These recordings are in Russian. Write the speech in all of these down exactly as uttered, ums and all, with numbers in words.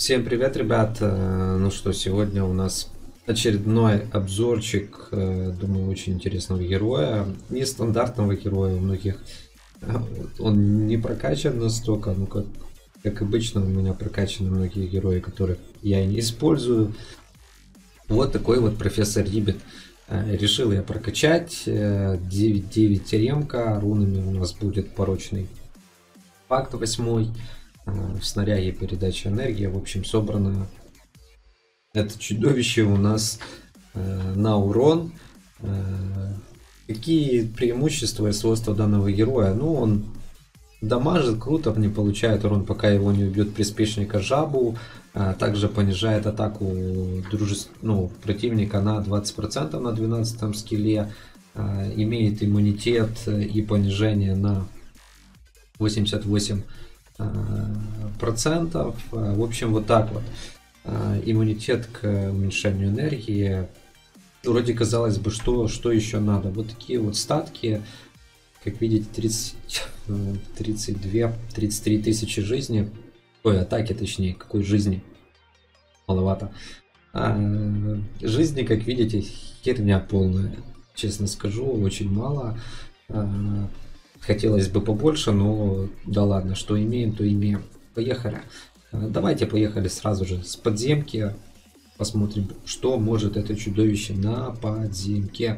Всем привет, ребят! Э, Ну что, сегодня у нас очередной обзорчик, э, думаю, очень интересного героя. Нестандартного героя у многих. э, Он не прокачан настолько, ну как, как обычно у меня прокачаны многие герои, которых я и не использую. Вот такой вот профессор Риббит. Э, Решил я прокачать. э, девять девять ремка. Рунами у нас будет порочный пакт восьмой. В снаряге передача энергии. В общем, собрано это чудовище у нас э, на урон. Э, какие преимущества и свойства данного героя? Ну, он дамажит круто, не получает урон, пока его не убьет приспешника жабу. А также понижает атаку дружеств... ну, противника на двадцать процентов на двенадцатом скилле. А, имеет иммунитет и понижение на восемьдесят восемь процентов. В общем, вот так вот. Иммунитет к уменьшению энергии. Вроде казалось бы, что, что еще надо. Вот такие вот статки. Как видите, тридцать, тридцать две, тридцать три тысячи жизни. Ой, атаки точнее, какой жизни. Маловато. А, жизни, как видите, херня полная. Честно скажу, очень мало. А, хотелось бы побольше, но да ладно, что имеем, то имеем. Поехали. Давайте поехали сразу же с подземки. Посмотрим, что может это чудовище на подземке.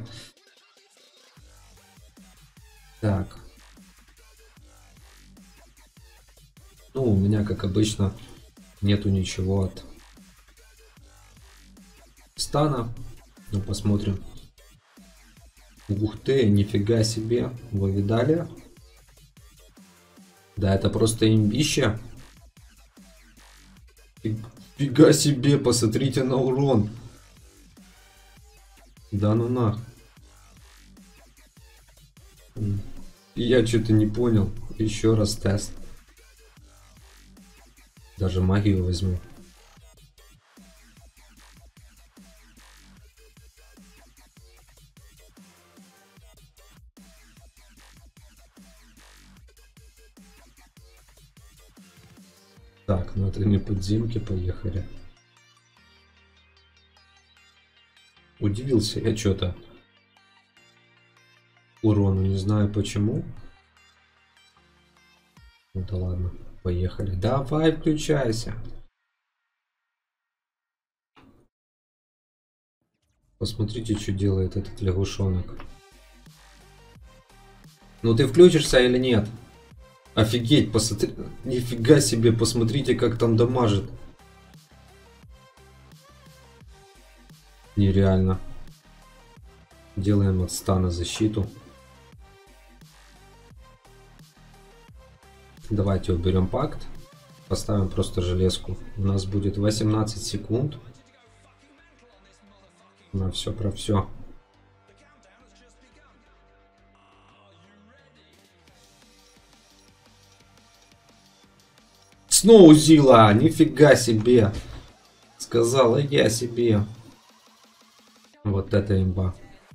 Так. Ну, у меня, как обычно, нету ничего от стана. Ну, посмотрим. Ух ты, нифига себе. Вы видали? Да, это просто имбище. Фига себе, посмотрите на урон. Да ну нах. Я что-то не понял. Еще раз тест. Даже магию возьму. Так, ну это не подземки, поехали. Удивился я что-то. Урону, не знаю почему. Ну да ладно, поехали. Давай, включайся. Посмотрите, что делает этот лягушонок. Ну ты включишься или нет? Офигеть, посмотри, нифига себе, посмотрите, как там дамажит. Нереально. Делаем от стана защиту. Давайте уберем пакт. Поставим просто железку. У нас будет восемнадцать секунд. На все про все. Сноузила, нифига себе. Сказала я себе. Вот это имба.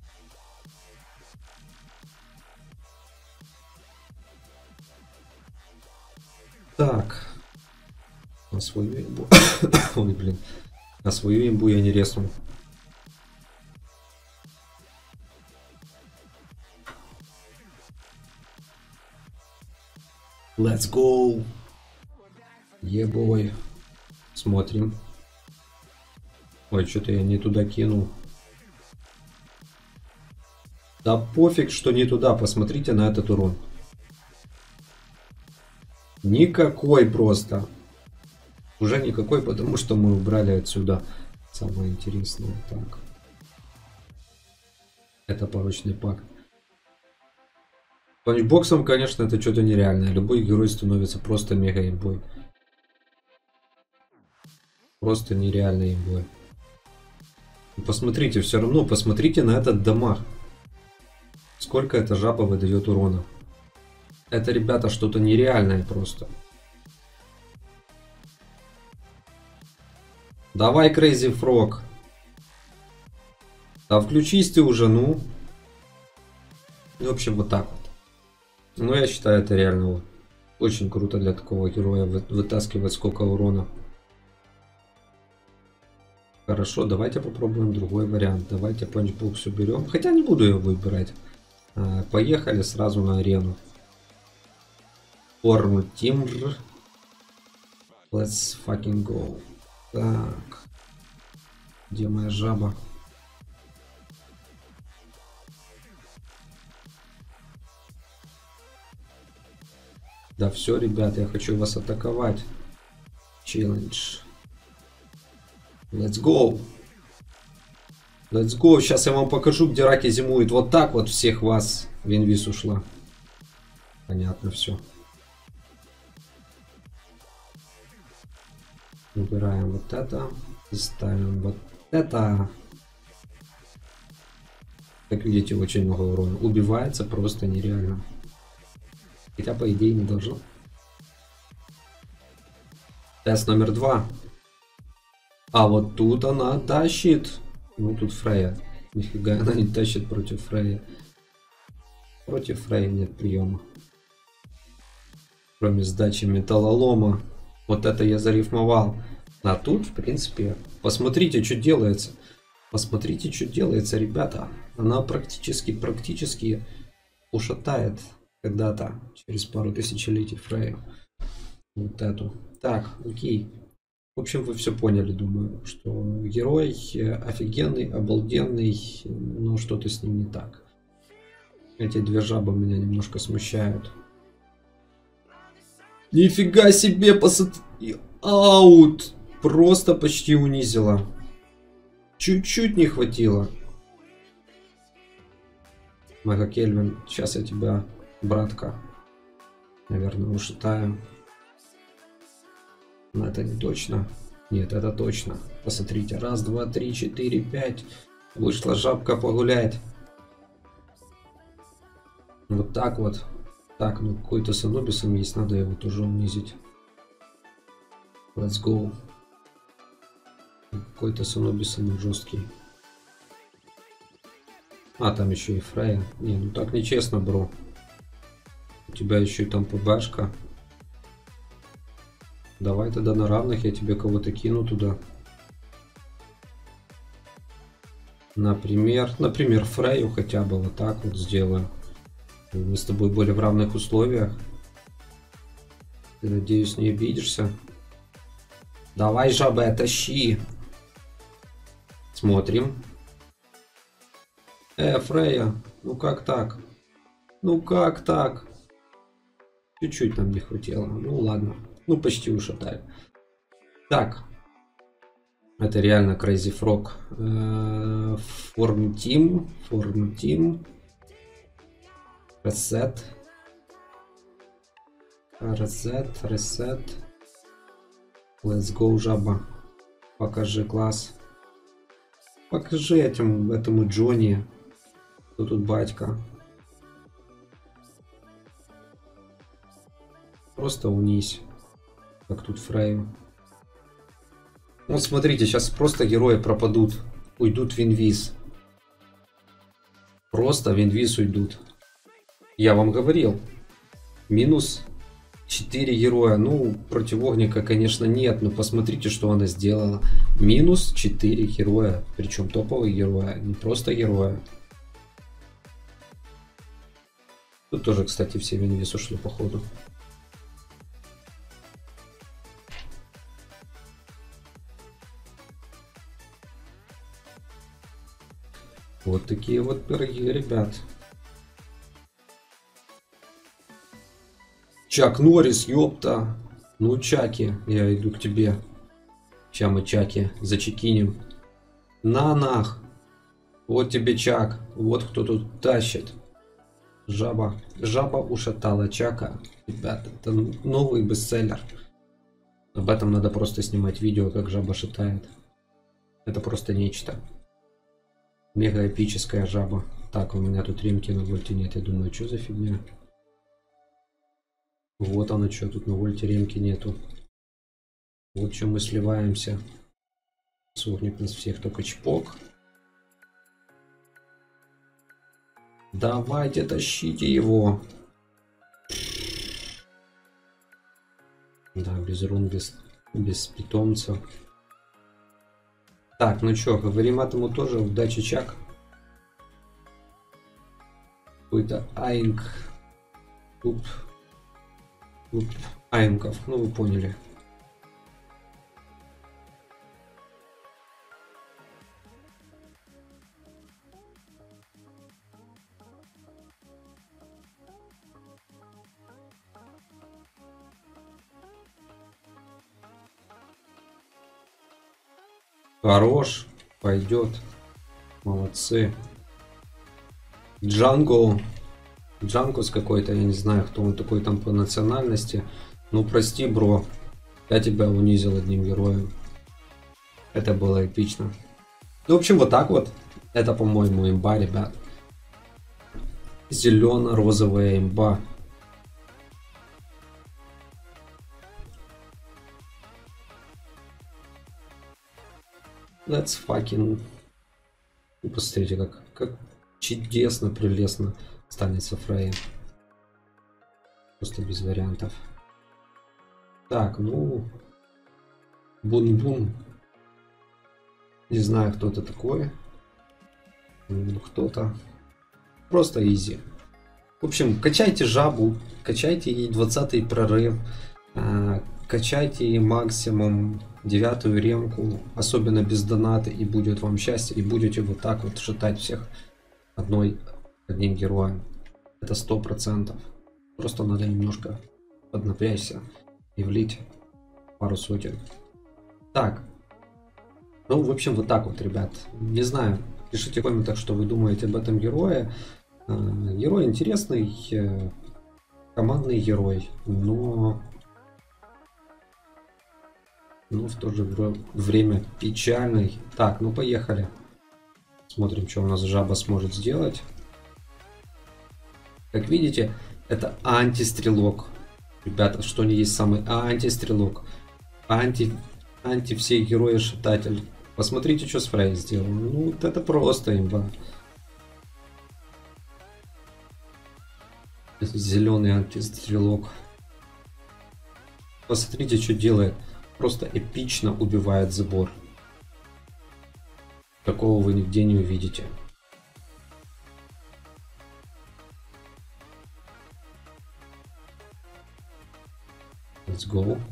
Так. На свою имбу. Ой, блин. На свою имбу я не резнул. Let's go. Ебой. Смотрим. Ой, что-то я не туда кинул. Да пофиг, что не туда. Посмотрите на этот урон. Никакой просто. Уже никакой, потому что мы убрали отсюда самое интересное. Так. Это порочный пакт. Панчбоксом, конечно, это что-то нереальное. Любой герой становится просто мега имбой. Просто нереальный имбой. Посмотрите, все равно, посмотрите на этот дамаг. Сколько эта жаба выдает урона. Это, ребята, что-то нереальное просто. Давай, Crazy Frog. Да включись ты уже, ну. В общем, вот так вот. Ну, я считаю, это реально очень круто для такого героя вытаскивать сколько урона. Хорошо, давайте попробуем другой вариант. Давайте панчбокс уберем. Хотя не буду его выбирать. А, поехали сразу на арену. Форм Тимр. Let's fucking go. Так. Где моя жаба? Да все, ребят, я хочу вас атаковать. Челлендж. Let's go. Let's go. Сейчас я вам покажу, где раки зимуют. Вот так вот всех вас. Винвиз ушла. Понятно все. Убираем вот это. И ставим вот это. Как видите, очень много урона. Убивается просто нереально. Хотя, по идее, не должно. Тест номер два. А вот тут она тащит. Ну, тут Фрея. Нифига она не тащит против Фрея. Против Фрея нет приема. Кроме сдачи металлолома. Вот это я зарифмовал. А тут, в принципе, посмотрите, что делается. Посмотрите, что делается, ребята. Она практически, практически ушатает когда-то, через пару тысячелетий, Фрею. Вот эту. Так, окей. В общем, вы все поняли, думаю, что герой офигенный, обалденный, но что-то с ним не так. Эти две жабы меня немножко смущают. Нифига себе, посмотри. Аут! Просто почти унизила. Чуть-чуть не хватило. Мега Кельвин, сейчас я тебя, братка, наверное, ушатаю. Но это не точно. Нет, это точно. Посмотрите. Раз, два, три, четыре, пять. Вышла жабка погулять. Вот так вот. Так, ну какой-то с Анубисом есть. Надо его тоже унизить. Let's go. Какой-то с Анубисом жесткий. А, там еще и Фрея. Не, ну так нечестно, бро. У тебя еще и там ПБшка. Давай тогда на равных я тебе кого-то кину туда. Например, например, Фрею хотя бы вот так вот сделаю. Мы с тобой были в равных условиях. Ты, надеюсь, не обидишься. Давай, жаба, тащи. Смотрим. Э, Фрея, ну как так? Ну как так? Чуть-чуть нам не хватило. Ну ладно. Ну почти ушатали. Так. Это реально Crazy Frog. Form Team. Form Team. Reset. Reset. Reset. Let's go, жаба. Покажи класс. Покажи этим, этому Джонни. Кто тут батька? Просто унись. Как тут Фрею. Вот смотрите, сейчас просто герои пропадут. Уйдут в инвиз. Просто в инвиз уйдут. Я вам говорил. Минус четыре героя. Ну, против Огника, конечно, нет. Но посмотрите, что она сделала. Минус четыре героя. Причем топовые героя. Не просто героя. Тут тоже, кстати, все в инвиз ушли, походу. Вот такие вот пироги, ребят. Чак Норрис, ёпта. Ну, Чаки, я иду к тебе. Сейчас мы Чаки зачекинем. На нах. Вот тебе Чак. Вот кто тут тащит. Жаба. Жаба ушатала Чака. Ребята, это новый бестселлер. Об этом надо просто снимать видео, как жаба шатает. Это просто нечто. Мега эпическая жаба. Так, у меня тут ремки на вольте нет. Я думаю, что за фигня? Вот оно что, тут на вольте ремки нету. Вот чем мы сливаемся. Сухнет нас всех, только чпок. Давайте, тащите его. Да, без рун, без, без питомца. Так, ну чё, говорим этому тоже. Удачи, Чак. Какой-то Аинг. Тут. Тут Аинков. Ну вы поняли. Хорош. Пойдет. Молодцы. Джанго. Джанго с какой-то, я не знаю, кто он такой там по национальности. Ну прости, бро. Я тебя унизил одним героем. Это было эпично. Ну, в общем, вот так вот. Это, по-моему, имба, ребят. Зелено-розовая имба. Let's fucking... Посмотрите, как, как чудесно, прелестно станется Фрейя. Просто без вариантов. Так, ну... Бун-бун. Не знаю, кто это такой. Кто-то. Просто изи. В общем, качайте жабу, качайте ей двадцатый прорыв, э, качайте ей максимум девятую ремку, особенно без доната, и будет вам счастье, и будете вот так вот шатать всех одной, одним героем. Это сто процентов. Просто надо немножко поднапрячься и влить пару сотен. Так. Ну, в общем, вот так вот, ребят. Не знаю, пишите в комментах, что вы думаете об этом герое. Герой интересный, командный герой, но, но в то же время печальный. Так, ну поехали. Смотрим, что у нас жаба сможет сделать. Как видите, это антистрелок. Ребята, что не есть самый антистрелок. Анти, анти все герои-шататель. Посмотрите, что с Фрей сделал. Ну, вот это просто имба. Зеленый антистрелок. Посмотрите, что делает. Просто эпично убивает забор. Такого вы нигде не увидите. Let's go.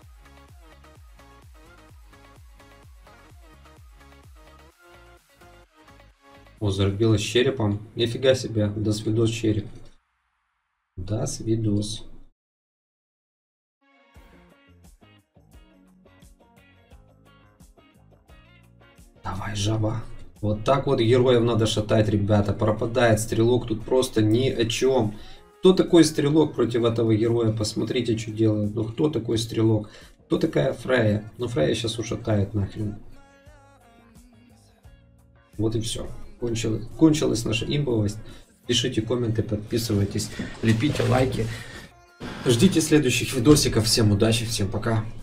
О, зарубилась черепом. Нифига себе. До свидос, череп. До свидос. Давай, жаба. Вот так вот героев надо шатать, ребята. Пропадает стрелок тут просто ни о чем. Кто такой стрелок против этого героя? Посмотрите, что делает. Ну кто такой стрелок? Кто такая Фрейя? Ну Фрейя сейчас ушатает нахрен. Вот и все. Кончилась, кончилась наша имбовость. Пишите комменты, подписывайтесь, лепите лайки. Ждите следующих видосиков. Всем удачи, всем пока.